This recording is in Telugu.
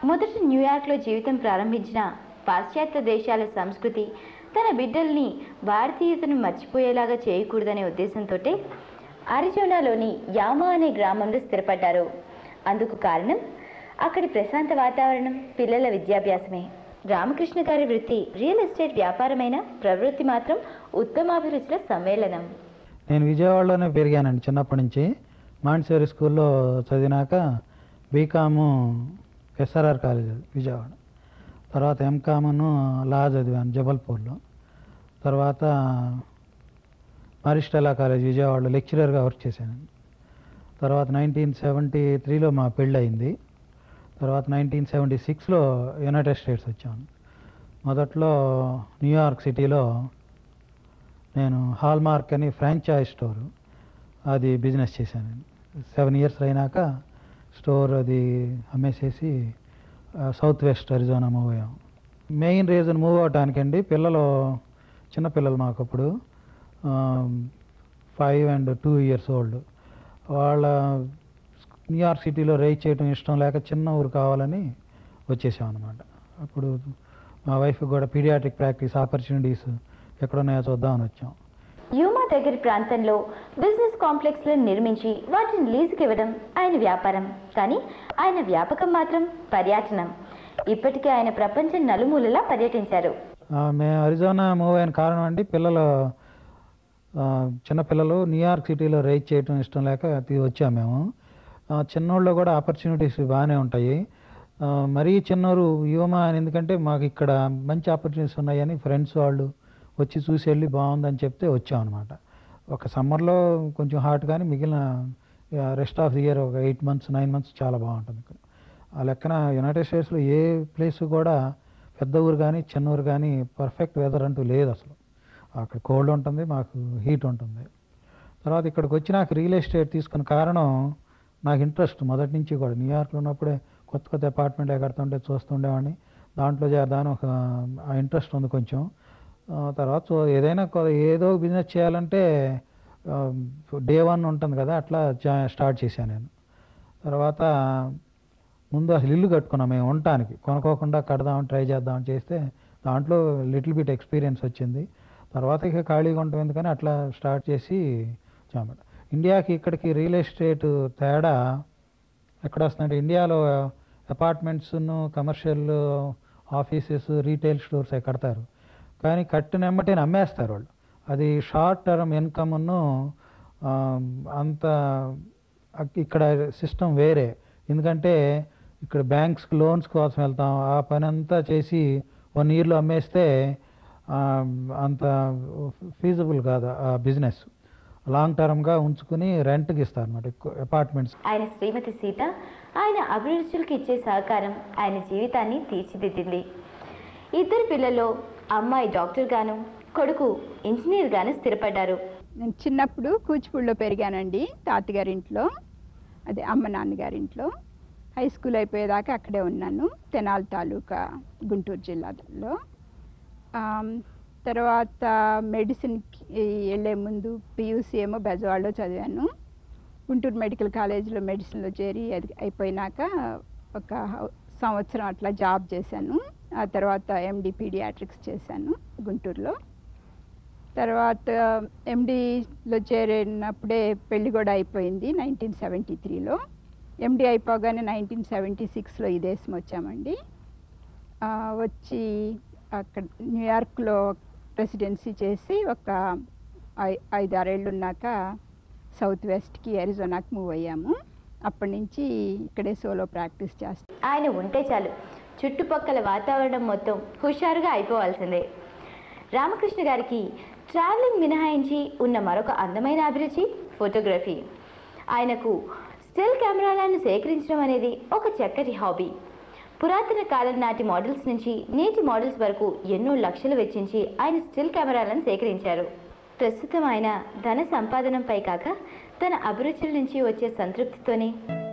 మొదట న్యూయార్క్లో జీవితం ప్రారంభించిన పాశ్చాత్య దేశాల సంస్కృతి తన బిడ్డల్ని భారతీయతను మర్చిపోయేలాగా చేయకూడదనే ఉద్దేశంతో అరిజోనాలోని యామా అనే గ్రామంలో స్థిరపడ్డారు. అందుకు కారణం అక్కడి ప్రశాంత వాతావరణం, పిల్లల విద్యాభ్యాసమే. రామకృష్ణ గారి వృత్తి రియల్ ఎస్టేట్ వ్యాపారమైన ప్రవృత్తి మాత్రం ఉత్తమాభిరుచుల సమ్మేళనం. నేను విజయవాడలోనే పెరిగానండి. చిన్నప్పటి నుంచి మాంటిసోరీ స్కూల్లో చదివినాక బీకాము ఎస్ఆర్ఆర్ కాలేజ్ విజయవాడ, తర్వాత ఎంకామ్ను లా చదివాను జబల్పూర్లో, తర్వాత మారిస్టెల్లా కాలేజ్ విజయవాడలో లెక్చరర్గా వర్క్ చేశాను. తర్వాత 1973లో మా పెళ్ళి అయింది. తర్వాత 1976లో యునైటెడ్ స్టేట్స్ వచ్చాను. మొదట్లో న్యూయార్క్ సిటీలో నేను హాల్మార్క్ అని ఫ్రాంచైజ్ స్టోరు అది బిజినెస్ చేశాను. 7 years అయినాక స్టోర్ అది అమ్మేసేసి సౌత్ వెస్ట్ అరిజోనా మూవ్ అయ్యాం. మెయిన్ రీజన్ మూవ్ అవటానికండి, పిల్లలు చిన్నపిల్లలు మాకు అప్పుడు 5 and 2 years old. వాళ్ళ న్యూయార్క్ సిటీలో రైడ్ చేయడం ఇష్టం లేక చిన్న ఊరు కావాలని వచ్చేసాం అనమాట. అప్పుడు మా వైఫ్ కూడా పీడియాట్రిక్ ప్రాక్టీస్ ఆపర్చునిటీస్ ఎక్కడున్నాయో చూద్దామని వచ్చాం. యూమా దగ్గర ప్రాంతంలో బిజినెస్ కాంప్లెక్స్లను నిర్మించి వాటిని లీజుకి ఇవ్వడం ఆయన వ్యాపారం. కానీ ఆయన వ్యాపకం మాత్రం పర్యటనం. ఇప్పటికే ఆయన ప్రపంచం నలుమూలలా పర్యటించారు. మేము అరిజోనా మూవ్ అయిన కారణం అండి, చిన్నపిల్లలు న్యూయార్క్ సిటీలో రైడ్ చేయడం ఇష్టం లేక వచ్చాము మేము. చిన్నోళ్ళు కూడా ఆపర్చునిటీస్ బాగానే ఉంటాయి. మరీ చిన్నోరు యూమా అని ఎందుకంటే మాకు ఇక్కడ మంచి ఆపర్చునిటీస్ ఉన్నాయని ఫ్రెండ్స్ వాళ్ళు వచ్చి చూసి వెళ్ళి బాగుందని చెప్తే వచ్చాం అనమాట. ఒక సమ్మర్లో కొంచెం హాట్, కానీ మిగిలిన రెస్ట్ ఆఫ్ ది ఇయర్ ఒక 8 months 9 months చాలా బాగుంటుంది ఇక్కడ. ఆ లెక్కన యునైటెడ్ స్టేట్స్లో ఏ ప్లేస్ కూడా పెద్ద ఊరు కానీ చిన్న ఊరు కానీ పర్ఫెక్ట్ వెదర్ అంటూ లేదు అసలు. అక్కడ కోల్డ్ ఉంటుంది, మాకు హీట్ ఉంటుంది. తర్వాత ఇక్కడికి వచ్చి నాకు రియల్ ఎస్టేట్ తీసుకున్న కారణం నాకు ఇంట్రెస్ట్ మొదటి నుంచి కూడా. న్యూయార్క్లో ఉన్నప్పుడే కొత్త కొత్త అపార్ట్మెంట్ కడుతుంటే చూస్తుండేవాడిని, దాంట్లో చేద్దామని ఒక ఇంట్రెస్ట్ ఉంది కొంచెం. తర్వాత ఏదైనా ఏదో బిజినెస్ చేయాలంటే డే 1 ఉంటుంది కదా, అట్లా స్టార్ట్ చేశాను నేను. తర్వాత ముందు అసలు ఇల్లు కట్టుకున్నాం మేము ఉండటానికి, కొనుక్కోకుండా కడదామని ట్రై చేద్దామని చేస్తే దాంట్లో లిటిల్ బిట్ ఎక్స్పీరియన్స్ వచ్చింది. తర్వాత ఇక ఖాళీగా ఉంటాం ఎందుకని అట్లా స్టార్ట్ చేసి చామట. ఇండియాకి ఇక్కడికి రియల్ ఎస్టేట్ తేడా ఎక్కడ వస్తుందంటే, ఇండియాలో అపార్ట్మెంట్స్ను కమర్షియల్ ఆఫీసెస్ రీటైల్ స్టోర్స్ అవి కడతారు, కానీ కట్టిన ఎమ్మటే అమ్మేస్తారు వాళ్ళు. అది షార్ట్ టర్మ్ ఇన్కమ్ను అంత. ఇక్కడ సిస్టమ్ వేరే, ఎందుకంటే ఇక్కడ బ్యాంక్స్కి లోన్స్ కోసం వెళ్తాం, ఆ పని అంతా చేసి 1 yearలో అమ్మేస్తే అంత ఫీజిబుల్ కాదు ఆ బిజినెస్. లాంగ్ టర్మ్గా ఉంచుకుని రెంట్కి ఇస్తారు అన్నమాట అపార్ట్మెంట్స్. ఆయన శ్రీమతి సీత ఆయన అభిరుచులకు ఇచ్చే సహకారం ఆయన జీవితాన్ని తీర్చిదిద్దింది. 2 పిల్లల్లో అమ్మాయి డాక్టర్ గాను, కొడుకు ఇంజనీర్ గాను స్థిరపడ్డారు. నేను చిన్నప్పుడు కూచిపూడిలో పెరిగానండి, తాతగారింట్లో, అదే అమ్మ నాన్నగారింట్లో. హై స్కూల్ అయిపోయేదాకా అక్కడే ఉన్నాను, తెనాలి తాలూకా, గుంటూరు జిల్లాలో. తర్వాత మెడిసిన్కి వెళ్ళే ముందు పియూసీ ఏమో బెజవాడలో చదివాను. గుంటూరు మెడికల్ కాలేజీలో మెడిసిన్లో చేరి అది అయిపోయినాక ఒక సంవత్సరం అట్లా జాబ్ చేశాను. ఆ తర్వాత ఎండి పీడియాట్రిక్స్ చేశాను గుంటూరులో. తర్వాత ఎండిలో చేరినప్పుడే పెళ్ళి కూడా అయిపోయింది 1973లో. ఎండి అయిపోగానే 1976లో ఈ దేశం వచ్చామండి. వచ్చి అక్కడ న్యూయార్క్లో రెసిడెన్సీ చేసి ఒక 5-6 ఏళ్ళు ఉన్నాక సౌత్ వెస్ట్కి అరిజోనాకి మూవ్ అయ్యాము. అప్పటి నుంచి ఇక్కడే సోలో ప్రాక్టీస్ చేస్తాం. ఆయన ఉంటే చాలు చుట్టుపక్కల వాతావరణం మొత్తం హుషారుగా అయిపోవాల్సిందే. రామకృష్ణ గారికి ట్రావెలింగ్ మినహాయించి ఉన్న మరొక అందమైన అభిరుచి ఫోటోగ్రఫీ. ఆయనకు స్టిల్ కెమెరాలను సేకరించడం అనేది ఒక చక్కటి హాబీ. పురాతన కాలం నాటి మోడల్స్ నుంచి నేటి మోడల్స్ వరకు ఎన్నో లక్షలు వెచ్చించి ఆయన స్టిల్ కెమెరాలను సేకరించారు. ప్రస్తుతం ఆయన ధన సంపాదనంపై కాక తన అభిరుచుల నుంచి వచ్చే సంతృప్తితోనే